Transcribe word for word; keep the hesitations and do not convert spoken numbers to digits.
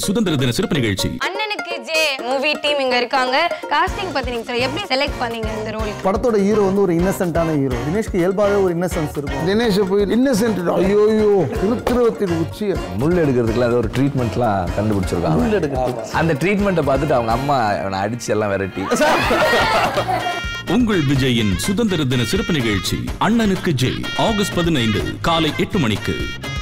சுதந்திர தின சிறப்பு நிகழ்ச்சி. அண்ணனுக்கு ஜே மூவி டீம் இங்க இருக்காங்க. காஸ்டிங் பத்தி நீங்க சார் எப்படி செலக்ட் பண்ணீங்க இந்த ரோல்? படத்தோட ஹீரோ வந்து ஒரு இன்னசென்ட்டான ஹீரோ. தினேஷ்க்கு இயல்பாவே ஒரு இன்னசென்ஸ் இருக்கும். தினேஷ் போய் இன்னசென்ட் ஐயோ ஐயோ திருத்திரவத்தின் உச்சி முள் எடுக்கிறதுக்குலாம் ஏதோ ஒரு ட்ரீட்மெண்ட்லாம் கண்டுபிடிச்சிருக்காங்க. முள் எடுக்கிறது அந்த ட்ரீட்மெண்ட்டை பார்த்துட்டு அவங்க அம்மா அவனை அடிச்சு எல்லாம் விரட்டி. உங்கள் விஜயின் சுதந்திர தின சிறப்பு நிகழ்ச்சி அண்ணனுக்கு ஜெய் ஆகஸ்ட் பதினைந்து காலை எட்டு மணிக்கு.